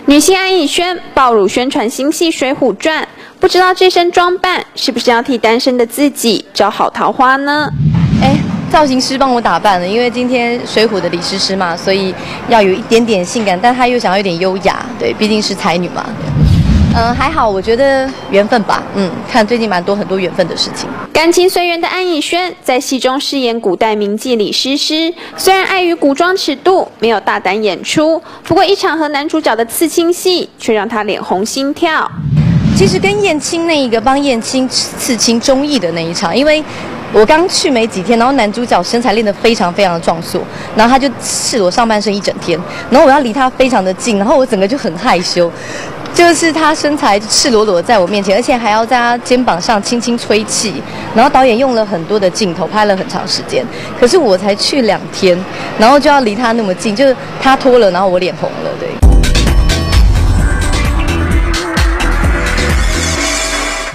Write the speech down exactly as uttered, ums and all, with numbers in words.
女星安以轩爆乳宣传新戏《水浒传》，不知道这身装扮是不是要替单身的自己招好桃花呢？ 哎，造型师帮我打扮了，因为今天水浒的李师师嘛，所以要有一点点性感，但她又想要有点优雅，对，毕竟是才女嘛。嗯、呃，还好，我觉得缘分吧。嗯，看最近蛮多很多缘分的事情。 感情随缘的安以轩在戏中饰演古代名妓李师师，虽然碍于古装尺度没有大胆演出，不过一场和男主角的刺青戏却让她脸红心跳。 其实跟燕青那一个帮燕青刺青综艺的那一场，因为我刚去没几天，然后男主角身材练得非常非常的壮硕，然后他就赤裸上半身一整天，然后我要离他非常的近，然后我整个就很害羞。就是他身材赤裸裸在我面前，而且还要在他肩膀上轻轻吹气，然后导演用了很多的镜头，拍了很长时间。可是我才去两天，然后就要离他那么近，就是他脱了，然后我脸红了，对。